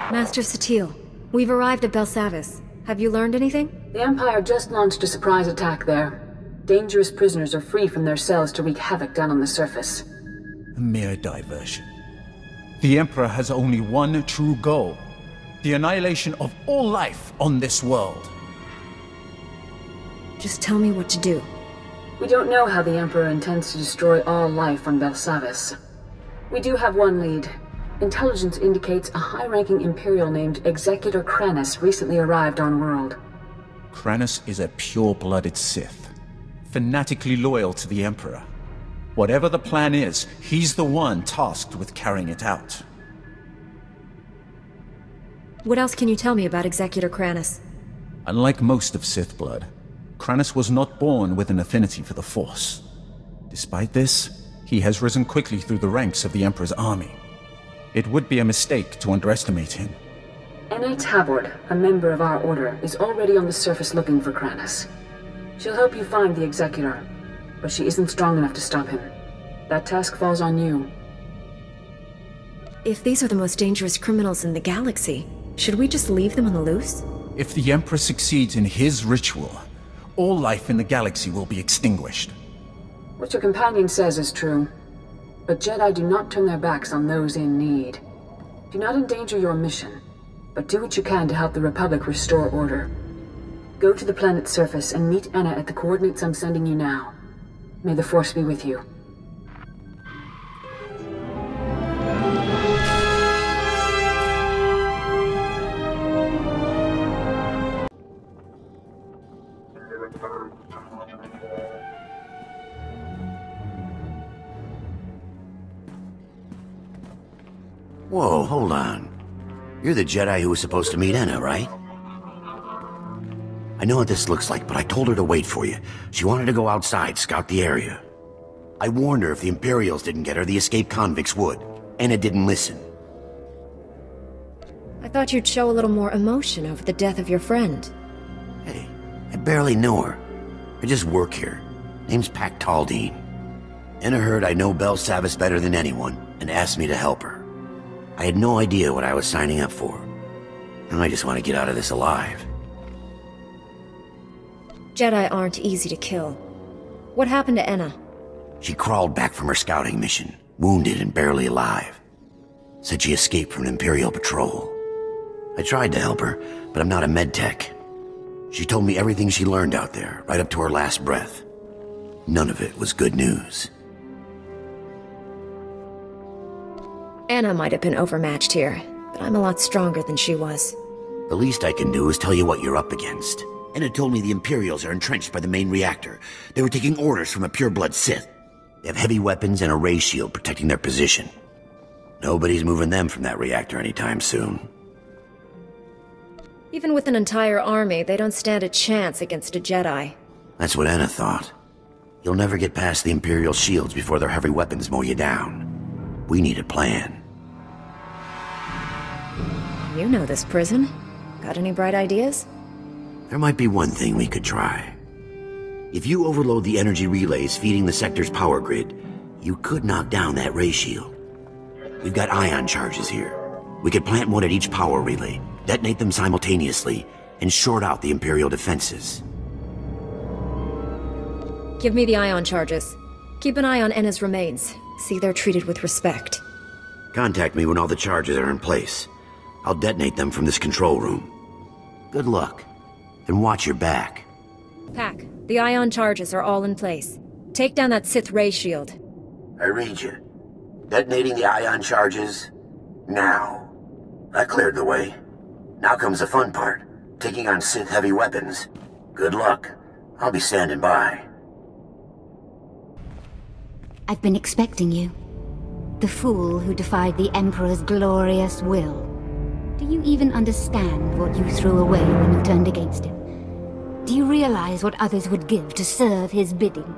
Master Satil, we've arrived at Belsavis. Have you learned anything? The Empire just launched a surprise attack there. Dangerous prisoners are free from their cells to wreak havoc down on the surface. A mere diversion. The Emperor has only one true goal. The annihilation of all life on this world. Just tell me what to do. We don't know how the Emperor intends to destroy all life on Belsavis. We do have one lead. Intelligence indicates a high-ranking Imperial named Executor Kranus recently arrived on world. Kranus is a pure-blooded Sith, fanatically loyal to the Emperor. Whatever the plan is, he's the one tasked with carrying it out. What else can you tell me about Executor Kranus? Unlike most of Sith blood, Kranus was not born with an affinity for the Force. Despite this, he has risen quickly through the ranks of the Emperor's army. It would be a mistake to underestimate him. Anna Tabord, a member of our order, is already on the surface looking for Kranus. She'll help you find the Executor, but she isn't strong enough to stop him. That task falls on you. If these are the most dangerous criminals in the galaxy, should we just leave them on the loose? If the Emperor succeeds in his ritual, all life in the galaxy will be extinguished. What your companion says is true. But Jedi do not turn their backs on those in need. Do not endanger your mission, but do what you can to help the Republic restore order. Go to the planet's surface and meet Anna at the coordinates I'm sending you now. May the Force be with you. Whoa, hold on. You're the Jedi who was supposed to meet Anna, right? I know what this looks like, but I told her to wait for you. She wanted to go outside, scout the area. I warned her if the Imperials didn't get her, the escaped convicts would. Anna didn't listen. I thought you'd show a little more emotion over the death of your friend. Hey, I barely know her. I just work here. Name's Pac Taldeen. Anna heard I know Belsavis better than anyone, and asked me to help her. I had no idea what I was signing up for. And I just want to get out of this alive. Jedi aren't easy to kill. What happened to Anna? She crawled back from her scouting mission, wounded and barely alive. Said she escaped from an Imperial patrol. I tried to help her, but I'm not a medtech. She told me everything she learned out there, right up to her last breath. None of it was good news. Anna might have been overmatched here, but I'm a lot stronger than she was. The least I can do is tell you what you're up against. Anna told me the Imperials are entrenched by the main reactor. They were taking orders from a pureblood Sith. They have heavy weapons and a ray shield protecting their position. Nobody's moving them from that reactor anytime soon. Even with an entire army, they don't stand a chance against a Jedi. That's what Anna thought. You'll never get past the Imperial shields before their heavy weapons mow you down. We need a plan. You know this prison. Got any bright ideas? There might be one thing we could try. If you overload the energy relays feeding the sector's power grid, you could knock down that ray shield. We've got ion charges here. We could plant one at each power relay, detonate them simultaneously, and short out the Imperial defenses. Give me the ion charges. Keep an eye on Anna's remains. See they're treated with respect. Contact me when all the charges are in place. I'll detonate them from this control room. Good luck. And watch your back. Pac, the ion charges are all in place. Take down that Sith ray shield. I read you. Detonating the ion charges now. That cleared the way. Now comes the fun part. Taking on Sith heavy weapons. Good luck. I'll be standing by. I've been expecting you. The fool who defied the Emperor's glorious will. Do you even understand what you threw away when you turned against him? Do you realize what others would give to serve his bidding?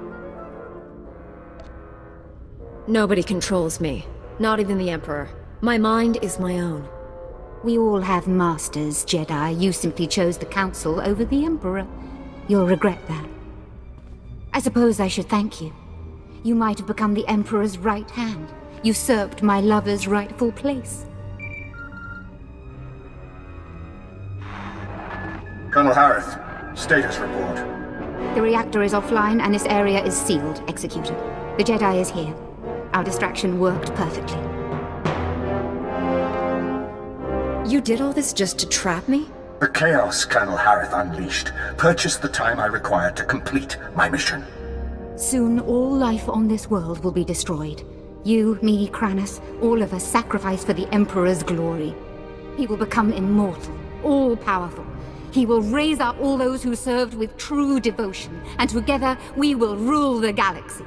Nobody controls me. Not even the Emperor. My mind is my own. We all have masters, Jedi. You simply chose the Council over the Emperor. You'll regret that. I suppose I should thank you. You might have become the Emperor's right hand, usurped my lover's rightful place. Colonel Harith, status report. The reactor is offline and this area is sealed, Executor. The Jedi is here. Our distraction worked perfectly. You did all this just to trap me? The chaos Colonel Harith unleashed purchased the time I required to complete my mission. Soon all life on this world will be destroyed. You, me, Kranis, all of us sacrificed for the Emperor's glory. He will become immortal, all-powerful. He will raise up all those who served with true devotion, and together we will rule the galaxy.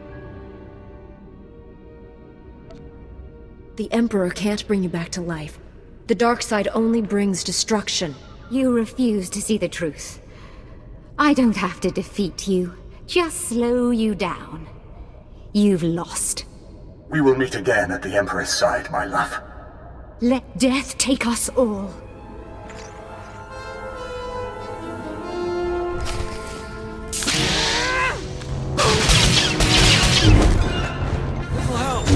The Emperor can't bring you back to life. The dark side only brings destruction. You refuse to see the truth. I don't have to defeat you, just slow you down. You've lost. We will meet again at the Emperor's side, my love. Let death take us all. This'll help.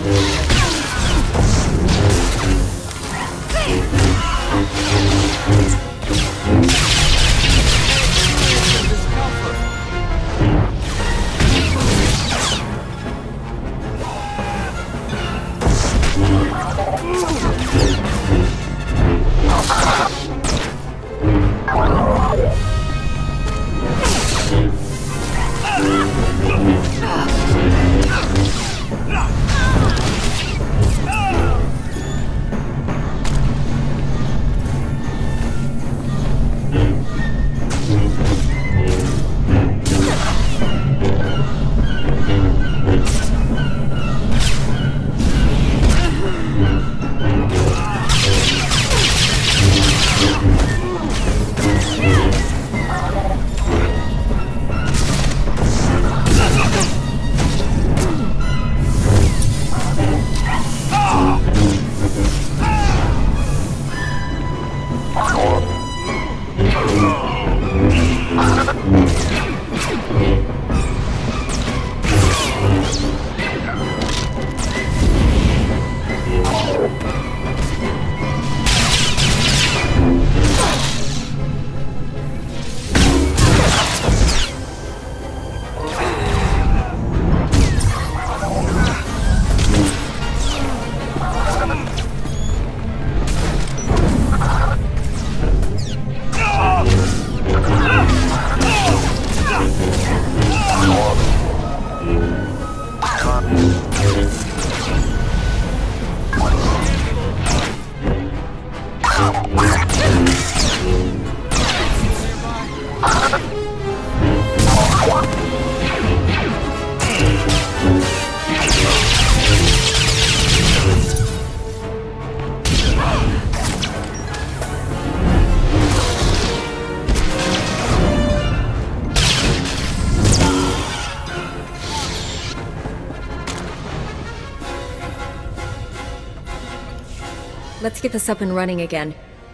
Let's get this up and running again.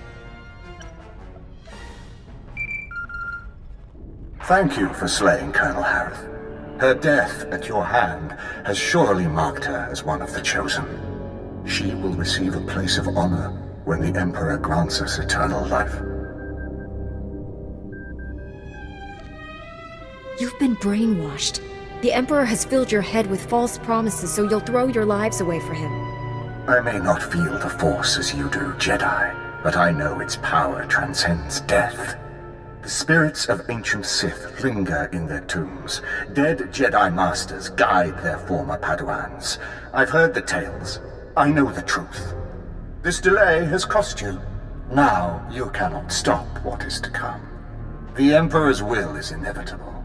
Thank you for slaying Colonel Harith. Her death at your hand has surely marked her as one of the chosen. She will receive a place of honor when the Emperor grants us eternal life. You've been brainwashed. The Emperor has filled your head with false promises, so you'll throw your lives away for him. I may not feel the Force as you do, Jedi, but I know its power transcends death. The spirits of ancient Sith linger in their tombs. Dead Jedi Masters guide their former Padawans. I've heard the tales. I know the truth. This delay has cost you. Now you cannot stop what is to come. The Emperor's will is inevitable.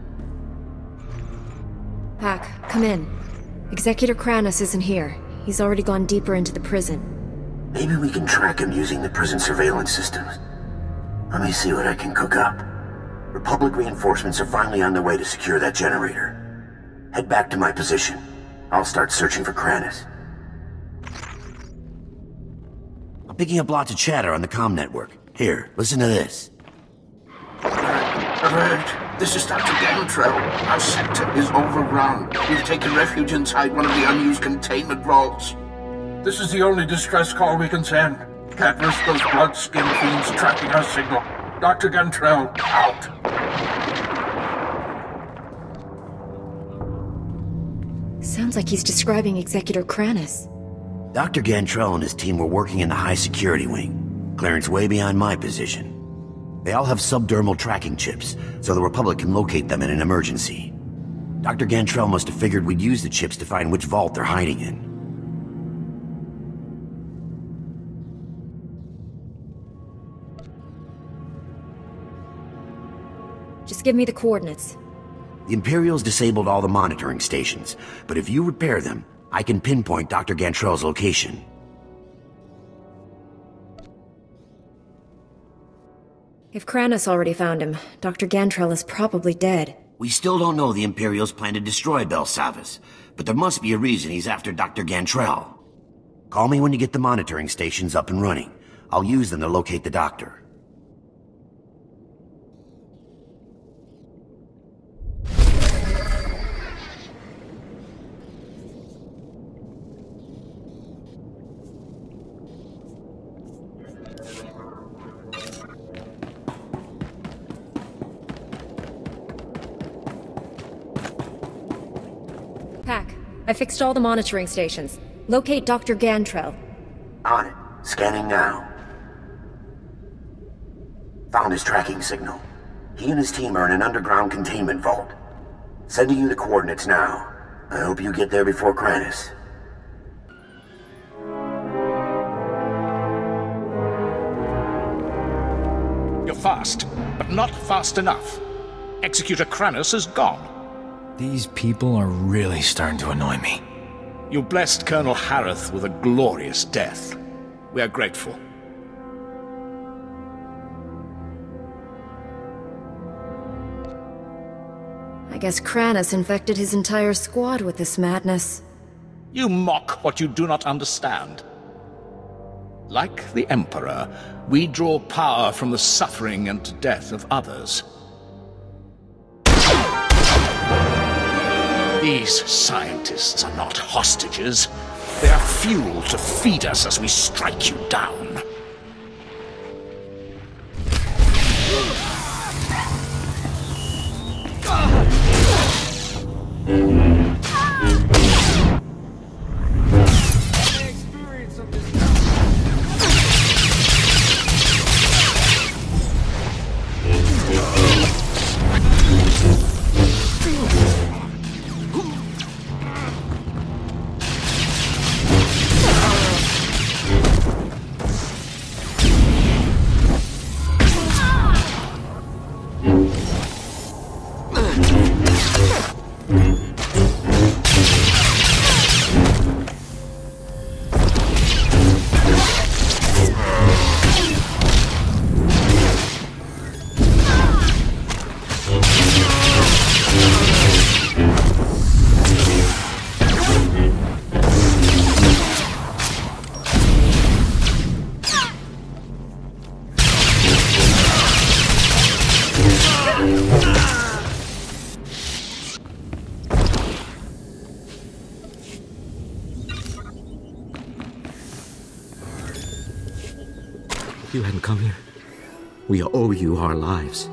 Pac, come in. Executor Kranis isn't here. He's already gone deeper into the prison. Maybe we can track him using the prison surveillance systems. Let me see what I can cook up. Republic reinforcements are finally on their way to secure that generator. Head back to my position. I'll start searching for Kranis. I'm picking up lots of chatter on the comm network. Here, listen to this. Alert! This is Dr. Gantrell. Our sector is overrun. We've taken refuge inside one of the unused containment vaults. This is the only distress call we can send. Can't risk those blood-skin fiends tracking our signal. Dr. Gantrell, out. Sounds like he's describing Executor Kranis. Dr. Gantrell and his team were working in the high security wing. Clearance way beyond my position. They all have subdermal tracking chips, so the Republic can locate them in an emergency. Dr. Gantrell must have figured we'd use the chips to find which vault they're hiding in. Just give me the coordinates. The Imperials disabled all the monitoring stations, but if you repair them, I can pinpoint Dr. Gantrell's location. If Kranis already found him, Dr. Gantrell is probably dead. We still don't know the Imperials plan to destroy Belsavis, but there must be a reason he's after Dr. Gantrell. Call me when you get the monitoring stations up and running. I'll use them to locate the doctor. I fixed all the monitoring stations. Locate Dr. Gantrell. On it. Scanning now. Found his tracking signal. He and his team are in an underground containment vault. Sending you the coordinates now. I hope you get there before Kranis. You're fast, but not fast enough. Executor Kranis is gone. These people are really starting to annoy me. You blessed Colonel Harith with a glorious death. We are grateful. I guess Kranis infected his entire squad with this madness. You mock what you do not understand. Like the Emperor, we draw power from the suffering and death of others. These scientists are not hostages. They are fuel to feed us as we strike you down. If you hadn't come here, we owe you our lives.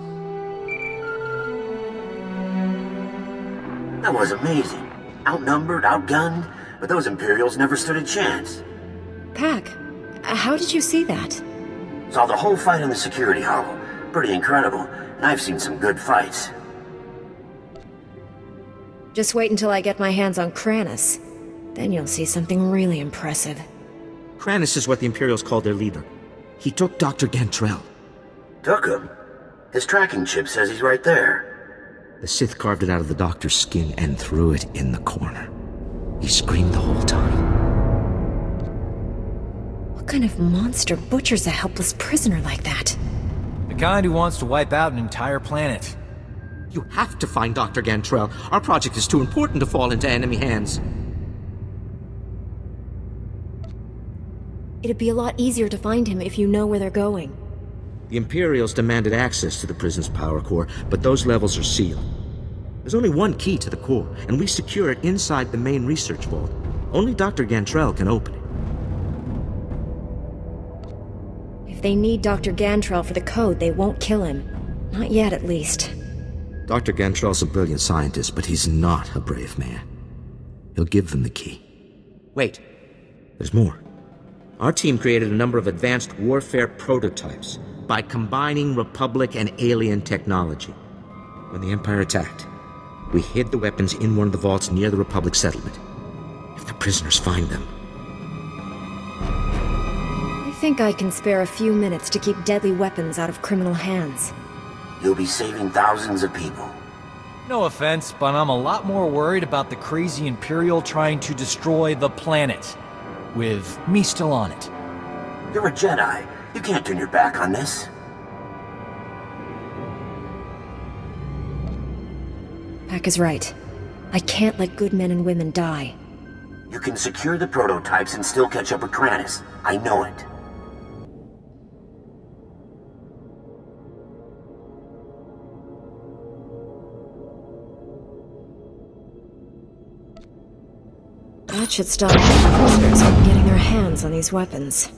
That was amazing. Outnumbered, outgunned, but those Imperials never stood a chance. Pack, how did you see that? Saw the whole fight in the security hollow. Pretty incredible, and I've seen some good fights. Just wait until I get my hands on Kranis. Then you'll see something really impressive. Kranis is what the Imperials call their leader. He took Dr. Gantrell. Took him? His tracking chip says he's right there. The Sith carved it out of the doctor's skin and threw it in the corner. He screamed the whole time. What kind of monster butchers a helpless prisoner like that? The kind who wants to wipe out an entire planet. You have to find Dr. Gantrell. Our project is too important to fall into enemy hands. It'd be a lot easier to find him if you know where they're going. The Imperials demanded access to the prison's power core, but those levels are sealed. There's only one key to the core, and we secure it inside the main research vault. Only Dr. Gantrell can open it. If they need Dr. Gantrell for the code, they won't kill him. Not yet, at least. Dr. Gantrell's a brilliant scientist, but he's not a brave man. He'll give them the key. Wait, there's more. Our team created a number of advanced warfare prototypes by combining Republic and alien technology. When the Empire attacked, we hid the weapons in one of the vaults near the Republic settlement. If the prisoners find them... I think I can spare a few minutes to keep deadly weapons out of criminal hands. You'll be saving thousands of people. No offense, but I'm a lot more worried about the crazy Imperial trying to destroy the planet. With me still on it. You're a Jedi. You can't turn your back on this. Pack is right. I can't let good men and women die. You can secure the prototypes and still catch up with Kranis. I know it. That should stop the prisoners from getting their hands on these weapons.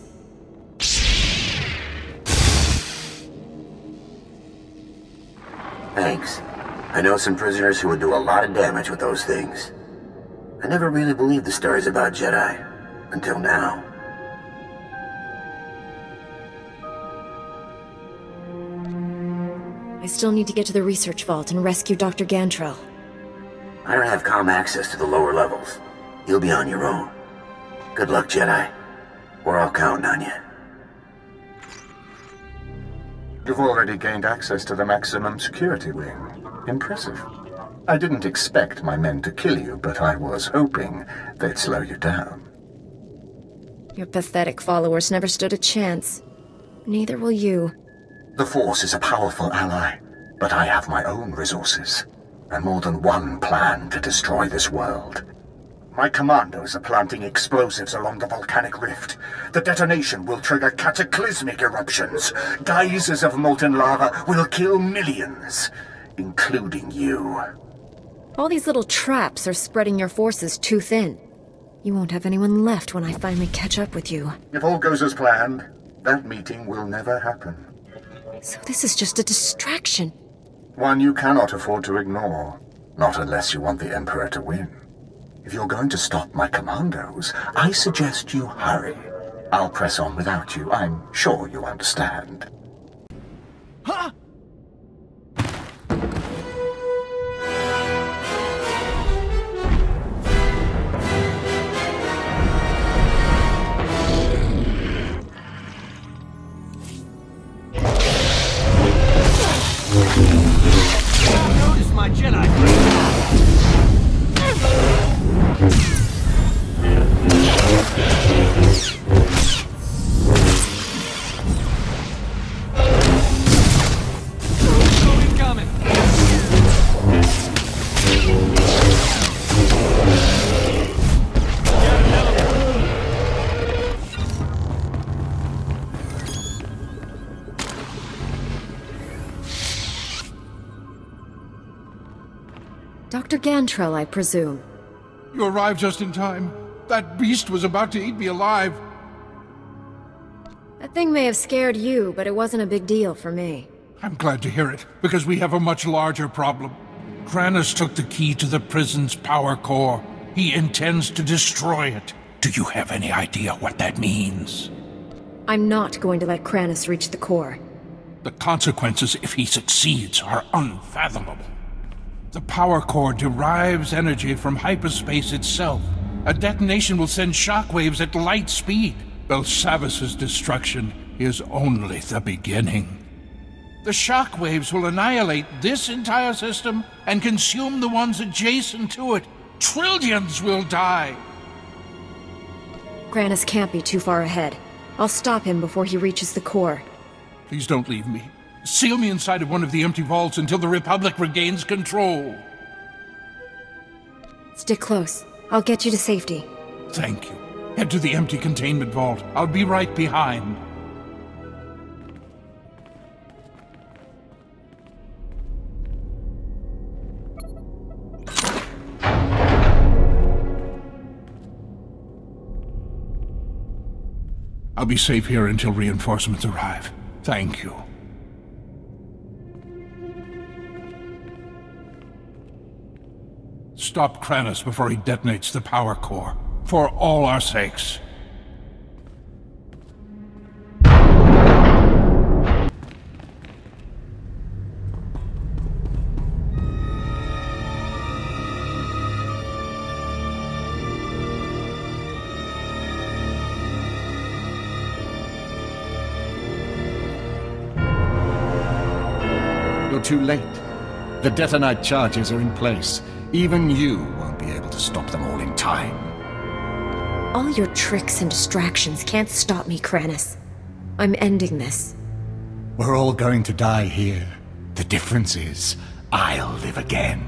Thanks. I know some prisoners who would do a lot of damage with those things. I never really believed the stories about Jedi. Until now. I still need to get to the research vault and rescue Dr. Gantrell. I don't have comm access to the lower levels. You'll be on your own. Good luck, Jedi. We're all counting on you. You've already gained access to the maximum security wing. Impressive. I didn't expect my men to kill you, but I was hoping they'd slow you down. Your pathetic followers never stood a chance. Neither will you. The Force is a powerful ally, but I have my own resources, and more than one plan to destroy this world. My commandos are planting explosives along the volcanic rift. The detonation will trigger cataclysmic eruptions. Geysers of molten lava will kill millions, including you. All these little traps are spreading your forces too thin. You won't have anyone left when I finally catch up with you. If all goes as planned, that meeting will never happen. So this is just a distraction. One you cannot afford to ignore. Not unless you want the Emperor to win. If you're going to stop my commandos, I suggest you hurry. I'll press on without you. I'm sure you understand. Huh? Notice my Jedi friend. Dr. Gantrell, I presume. You arrived just in time. That beast was about to eat me alive. That thing may have scared you, but it wasn't a big deal for me. I'm glad to hear it, because we have a much larger problem. Kranis took the key to the prison's power core. He intends to destroy it. Do you have any idea what that means? I'm not going to let Kranis reach the core. The consequences if he succeeds are unfathomable. The power core derives energy from hyperspace itself. A detonation will send shockwaves at light speed. Belsavis' destruction is only the beginning. The shockwaves will annihilate this entire system and consume the ones adjacent to it. Trillions will die! Kranis can't be too far ahead. I'll stop him before he reaches the core. Please don't leave me. Seal me inside of one of the empty vaults until the Republic regains control. Stick close. I'll get you to safety. Thank you. Head to the empty containment vault. I'll be right behind. I'll be safe here until reinforcements arrive. Thank you. Stop Kranis before he detonates the power core. For all our sakes. You're too late. The detonite charges are in place. Even you won't be able to stop them all in time. All your tricks and distractions can't stop me, Kranis. I'm ending this. We're all going to die here. The difference is, I'll live again.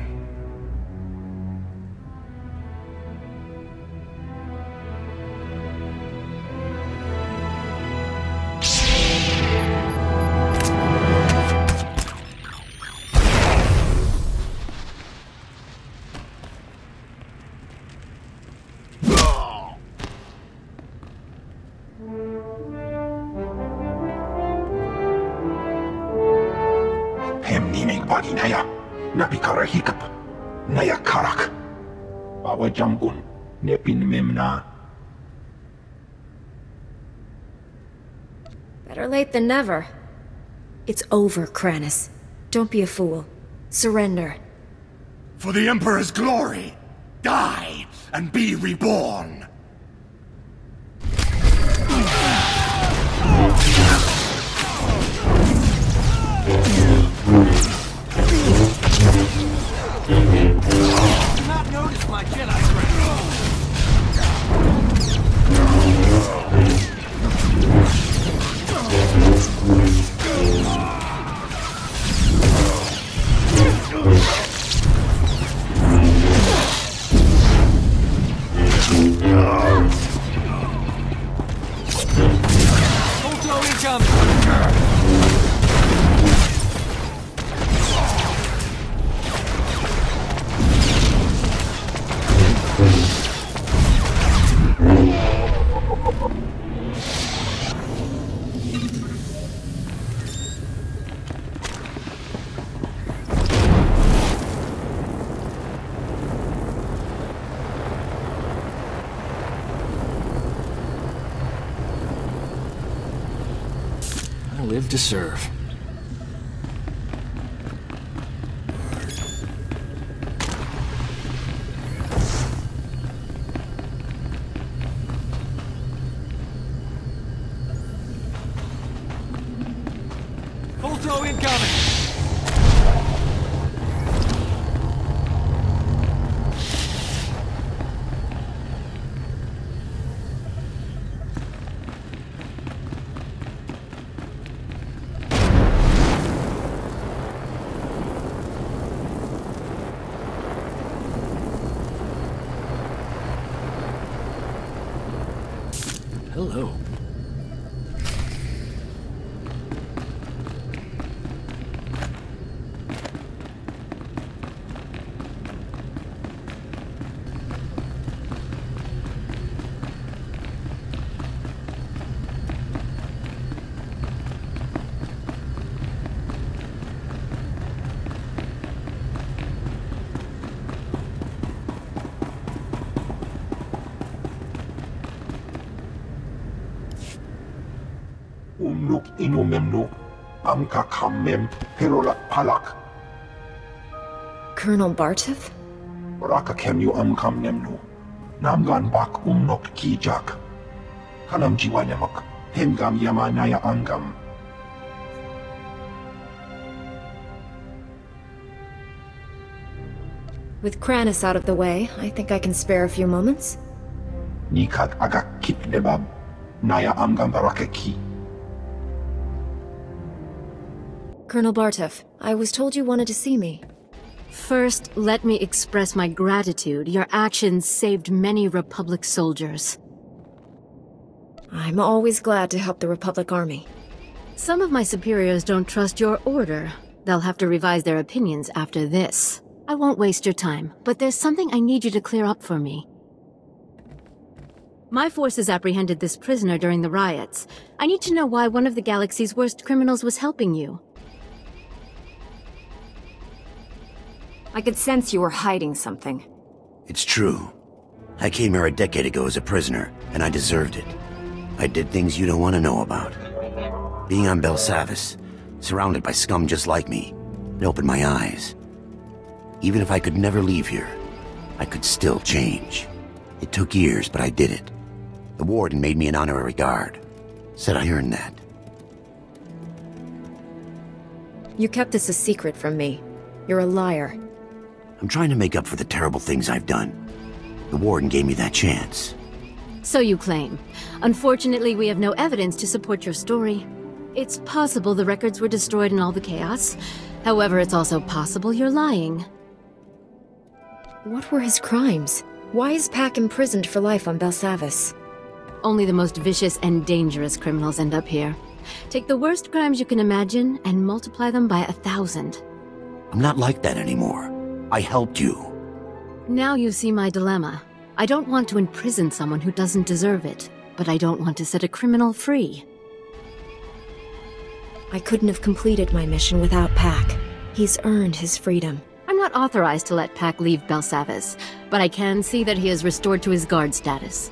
Better late than never. It's over, Kranis. Don't be a fool. Surrender. For the Emperor's glory, die and be reborn. Do not notice my Jedi friend. Ultra incoming! Live to serve. Full throw incoming! Hello. Colonel Bartov? With Kranis out of the way, I think I can spare a few moments. Colonel Bartov, I was told you wanted to see me. First, let me express my gratitude. Your actions saved many Republic soldiers. I'm always glad to help the Republic Army. Some of my superiors don't trust your order. They'll have to revise their opinions after this. I won't waste your time, but there's something I need you to clear up for me. My forces apprehended this prisoner during the riots. I need to know why one of the galaxy's worst criminals was helping you. I could sense you were hiding something. It's true. I came here a decade ago as a prisoner, and I deserved it. I did things you don't want to know about. Being on Belsavis, surrounded by scum just like me, it opened my eyes. Even if I could never leave here, I could still change. It took years, but I did it. The warden made me an honorary guard. Said I earned that. You kept this a secret from me. You're a liar. I'm trying to make up for the terrible things I've done. The warden gave me that chance. So you claim. Unfortunately, we have no evidence to support your story. It's possible the records were destroyed in all the chaos. However, it's also possible you're lying. What were his crimes? Why is Pack imprisoned for life on Belsavis? Only the most vicious and dangerous criminals end up here. Take the worst crimes you can imagine and multiply them by 1,000. I'm not like that anymore. I helped you. Now you see my dilemma. I don't want to imprison someone who doesn't deserve it, but I don't want to set a criminal free. I couldn't have completed my mission without Pack. He's earned his freedom. I'm not authorized to let Pack leave Belsavis, but I can see that he is restored to his guard status.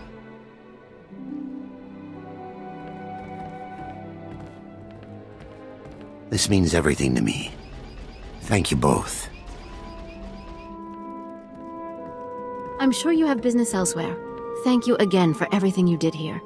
This means everything to me. Thank you both. I'm sure you have business elsewhere. Thank you again for everything you did here.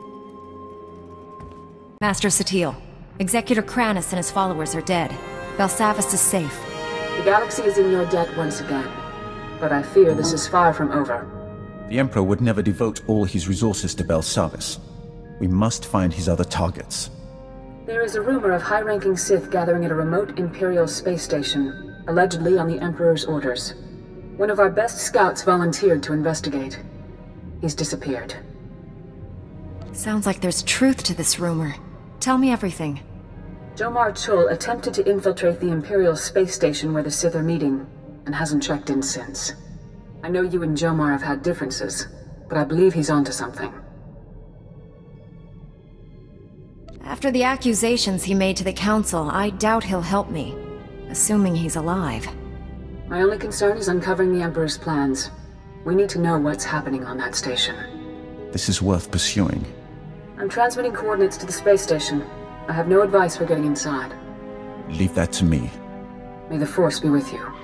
Master Satil, Executor Kranis and his followers are dead. Belsavis is safe. The galaxy is in your debt once again, but I fear this is far from over. The Emperor would never devote all his resources to Belsavis. We must find his other targets. There is a rumor of high-ranking Sith gathering at a remote Imperial space station, allegedly on the Emperor's orders. One of our best scouts volunteered to investigate. He's disappeared. Sounds like there's truth to this rumor. Tell me everything. Jomar Chul attempted to infiltrate the Imperial space station where the Sith are meeting, and hasn't checked in since. I know you and Jomar have had differences, but I believe he's onto something. After the accusations he made to the Council, I doubt he'll help me. Assuming he's alive. My only concern is uncovering the Emperor's plans. We need to know what's happening on that station. This is worth pursuing. I'm transmitting coordinates to the space station. I have no advice for getting inside. Leave that to me. May the Force be with you.